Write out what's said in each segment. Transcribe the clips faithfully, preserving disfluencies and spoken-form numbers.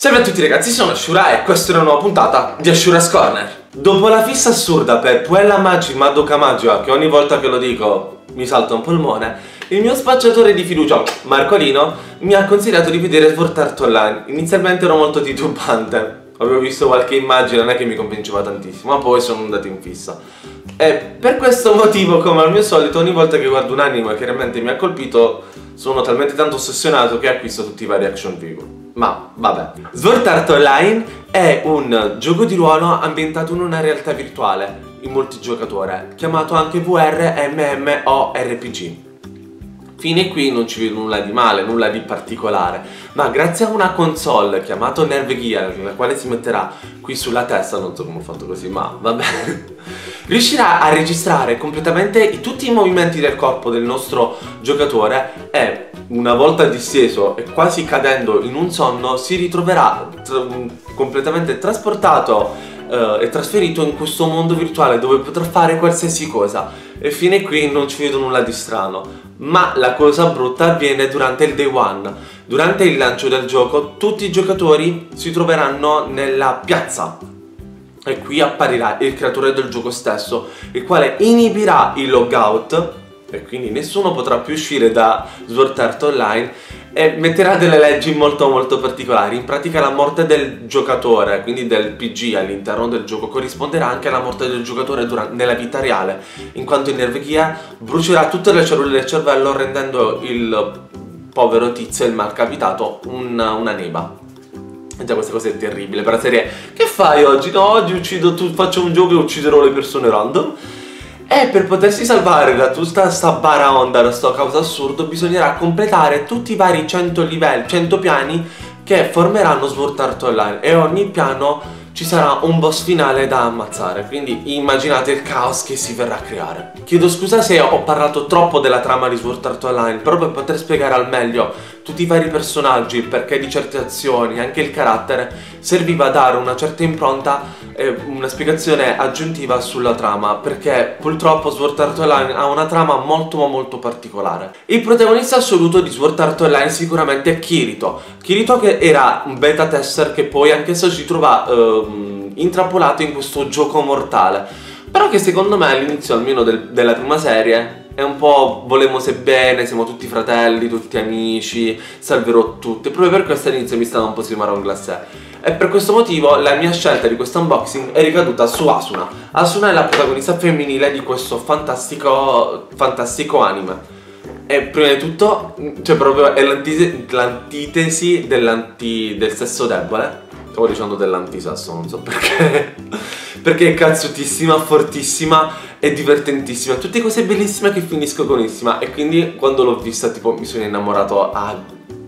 Salve a tutti ragazzi, sono Ashura e questa è una nuova puntata di Ashura's Corner. Dopo la fissa assurda per Puella Magi Madoka Magica, che ogni volta che lo dico mi salta un polmone, il mio spacciatore di fiducia, Marcolino, mi ha consigliato di vedere Sword Art Online. Inizialmente ero molto titubante, avevo visto qualche immagine, non è che mi convinceva tantissimo, ma poi sono andato in fissa. E per questo motivo, come al mio solito, ogni volta che guardo un anime che realmente mi ha colpito, sono talmente tanto ossessionato che acquisto tutti i vari action figure. Ma vabbè. Sword Art Online è un gioco di ruolo ambientato in una realtà virtuale in multigiocatore, chiamato anche V R M M O R P G. Fine qui non ci vedo nulla di male, nulla di particolare, ma grazie a una console chiamata Nerve Gear, la quale si metterà qui sulla testa, non so come ho fatto così, ma vabbè, riuscirà a registrare completamente tutti i movimenti del corpo del nostro giocatore e una volta disteso e quasi cadendo in un sonno si ritroverà tra completamente trasportato Uh, è trasferito in questo mondo virtuale dove potrà fare qualsiasi cosa. E fine qui non ci vedo nulla di strano. Ma la cosa brutta avviene durante il day one. Durante il lancio del gioco tutti i giocatori si troveranno nella piazza e qui apparirà il creatore del gioco stesso, il quale inibirà il logout e quindi nessuno potrà più uscire da Sword Art Online e metterà delle leggi molto molto particolari. In pratica la morte del giocatore, quindi del P G all'interno del gioco, corrisponderà anche alla morte del giocatore durante, nella vita reale, in quanto il Nerve Gear brucerà tutte le cellule del cervello rendendo il povero tizio, il malcapitato, una, una neba. E già questa cosa è terribile, per la serie che fai oggi? No, oggi uccido, tu, faccio un gioco e ucciderò le persone random. E per potersi salvare da tutta sta baraonda, da sto caos assurdo, bisognerà completare tutti i vari cento livelli, cento piani che formeranno Sword Art Online, e ogni piano ci sarà un boss finale da ammazzare, quindi immaginate il caos che si verrà a creare. Chiedo scusa se ho parlato troppo della trama di Sword Art Online, però per poter spiegare al meglio tutti i vari personaggi, il perché di certe azioni, anche il carattere, serviva a dare una certa impronta e una spiegazione aggiuntiva sulla trama, perché purtroppo Sword Art Online ha una trama molto ma molto particolare. Il protagonista assoluto di Sword Art Online sicuramente è Kirito. Kirito che era un beta tester che poi anch'esso si trova ehm, intrappolato in questo gioco mortale, però che secondo me all'inizio almeno del, della prima serie è un po' volemo se bene, siamo tutti fratelli, tutti amici, salverò tutti. Proprio per questo all'inizio mi stava un po' si marron glacé. E per questo motivo la mia scelta di questo unboxing è ricaduta su Asuna. Asuna è la protagonista femminile di questo fantastico, fantastico anime. E prima di tutto, cioè proprio è l'antitesi dell'anti, del sesso debole. Stavo dicendo dell'antisesso, non so perché. Perché è cazzutissima, fortissima e divertentissima. Tutte cose bellissime che finisco conissima. E quindi quando l'ho vista tipo mi sono innamorato a...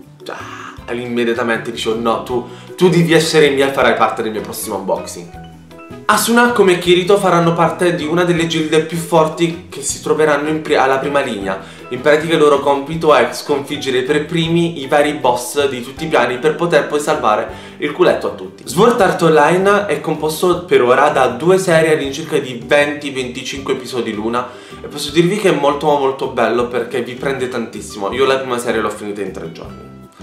all'immediatamente dicevo no, tu, tu devi essere mia e farai parte del mio prossimo unboxing. Asuna come Kirito faranno parte di una delle gilde più forti che si troveranno in pri alla prima linea. In pratica il loro compito è sconfiggere per primi i vari boss di tutti i piani per poter poi salvare il culetto a tutti. Sword Art Online è composto per ora da due serie all'incirca di venti venticinque episodi l'una e posso dirvi che è molto molto bello perché vi prende tantissimo. Io la prima serie l'ho finita in tre giorni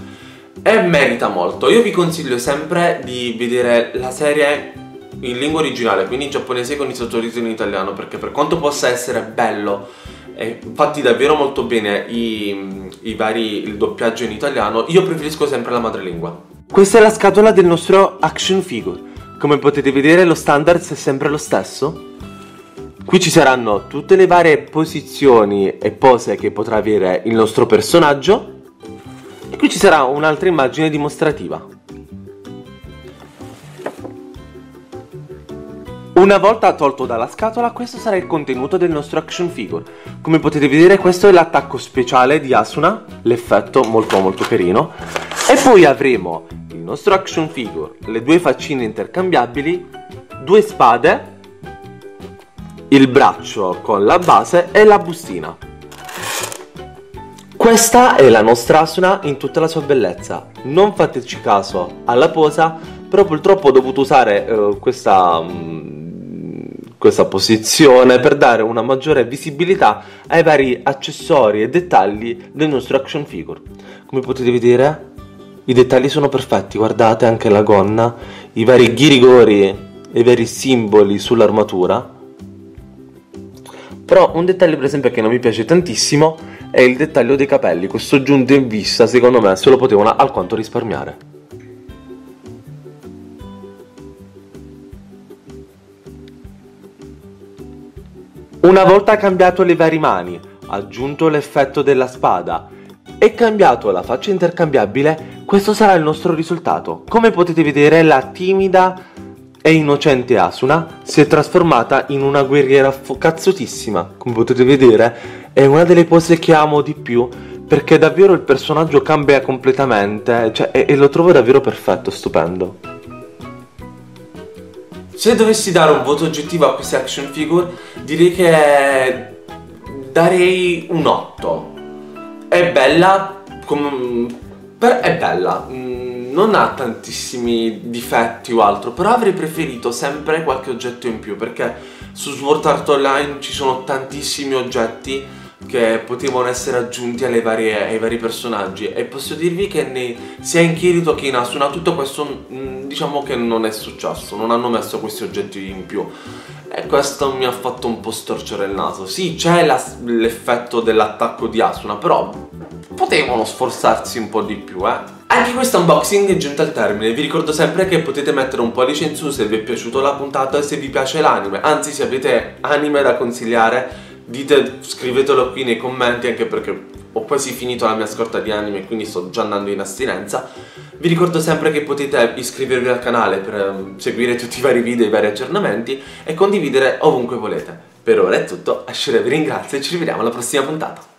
e merita molto. Io vi consiglio sempre di vedere la serie in lingua originale, quindi in giapponese con i sottotitoli in italiano, perché per quanto possa essere bello e fatti davvero molto bene i, i vari, il doppiaggio in italiano, io preferisco sempre la madrelingua. Questa è la scatola del nostro action figure. Come potete vedere lo standard è sempre lo stesso. Qui ci saranno tutte le varie posizioni e pose che potrà avere il nostro personaggio e qui ci sarà un'altra immagine dimostrativa. Una volta tolto dalla scatola, questo sarà il contenuto del nostro action figure. Come potete vedere, questo è l'attacco speciale di Asuna, l'effetto molto molto carino. E poi avremo il nostro action figure, le due faccine intercambiabili, due spade, il braccio con la base e la bustina. Questa è la nostra Asuna in tutta la sua bellezza. Non fateci caso alla posa, però purtroppo ho dovuto usare uh, questa... Um, questa posizione per dare una maggiore visibilità ai vari accessori e dettagli del nostro action figure. Come potete vedere I dettagli sono perfetti, guardate anche la gonna, i vari ghirigori e i veri simboli sull'armatura. Però un dettaglio per esempio che non mi piace tantissimo è il dettaglio dei capelli. Questo giunto in vista secondo me se lo potevano alquanto risparmiare. Una volta cambiato le varie mani, aggiunto l'effetto della spada e cambiato la faccia intercambiabile, questo sarà il nostro risultato. Come potete vedere, la timida e innocente Asuna si è trasformata in una guerriera cazzutissima. Come potete vedere, è una delle pose che amo di più, perché davvero il personaggio cambia completamente, cioè, e, e lo trovo davvero perfetto, stupendo. Se dovessi dare un voto oggettivo a questa action figure, direi che darei un otto. È bella, com... è bella, non ha tantissimi difetti o altro, però avrei preferito sempre qualche oggetto in più, perché su Sword Art Online ci sono tantissimi oggetti che potevano essere aggiunti alle varie, ai vari personaggi, e posso dirvi che nei, sia in Kirito che in Asuna tutto questo diciamo che non è successo, non hanno messo questi oggetti in più, e questo mi ha fatto un po' storcere il naso. Sì, c'è l'effetto dell'attacco di Asuna, però potevano sforzarsi un po' di più, eh. Anche questo unboxing è giunto al termine. Vi ricordo sempre che potete mettere un pollice in su se vi è piaciuta la puntata e se vi piace l'anime, anzi se avete anime da consigliare dite, scrivetelo qui nei commenti, anche perché ho quasi finito la mia scorta di anime, quindi sto già andando in astinenza. Vi ricordo sempre che potete iscrivervi al canale per seguire tutti i vari video, i vari aggiornamenti e condividere ovunque volete. Per ora è tutto, Ashura vi ringrazio e ci rivediamo alla prossima puntata.